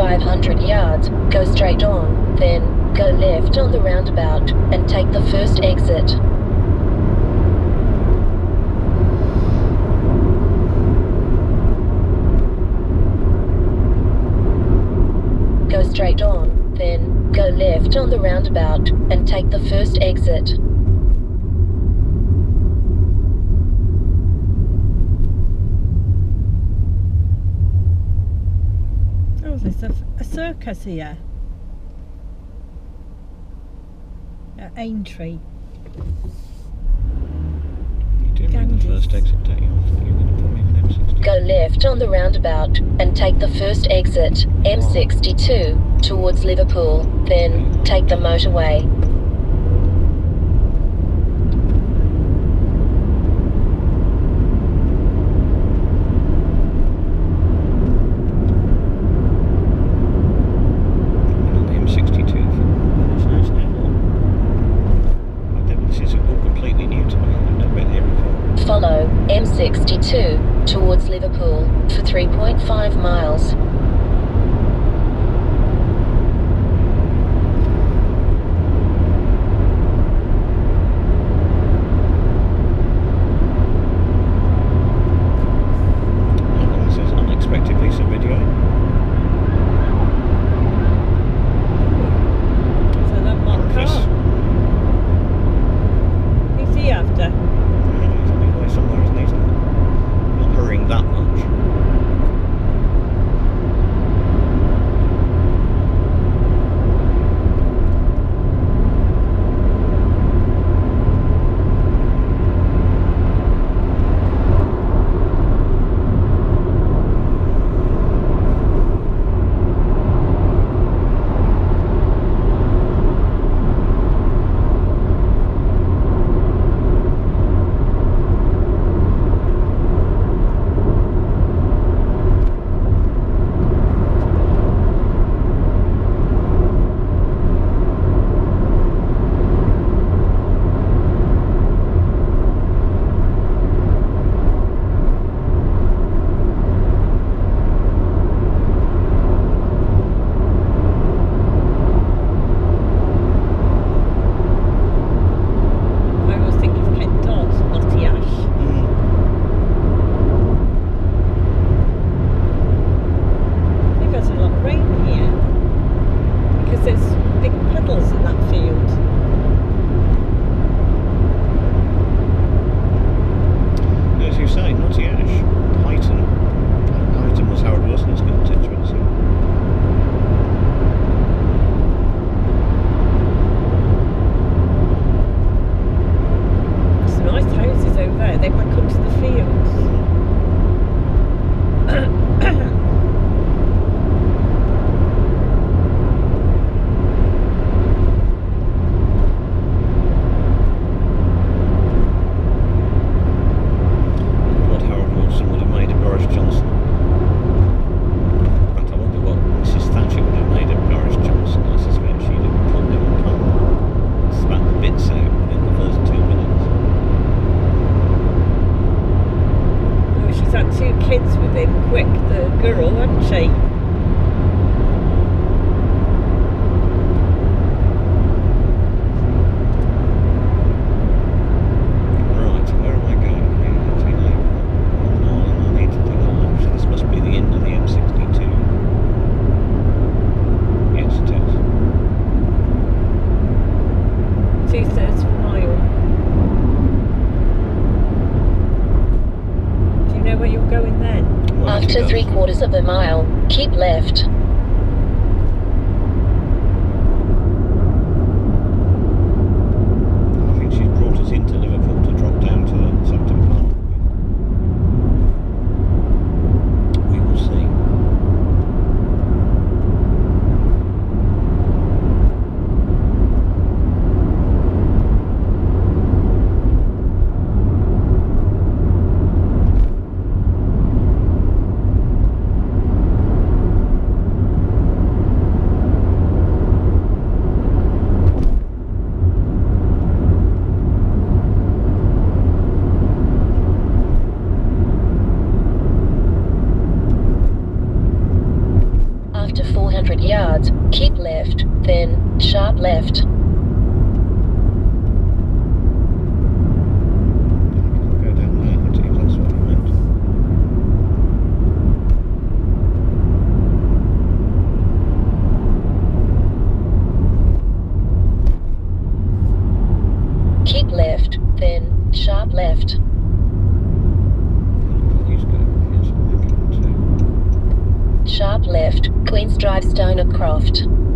500 yards, go straight on, then go left on the roundabout and take the first exit. Go straight on, then go left on the roundabout and take the first exit. Oh, there's a circus here at Aintree. You do mean the first exit, don't you? I thought you were going to put me in M62. Go left on the roundabout and take the first exit, M62, towards Liverpool, then take the motorway. Follow M62 towards Liverpool for 3.5 miles. This is an unexpected piece of video. So that one car. Who's he after? Somewhere, isn't he? Not hurrying that much. After 3/4 of a mile, keep left. I think she's brought us into Liverpool to drop down to the Southampton Park. We will see. yards, keep left, then sharp left. Go down there, I think that's what you meant. Keep left, then sharp left. He's going, yes, I'm thinking too. Sharp left, Queens Drive, Stoner Croft.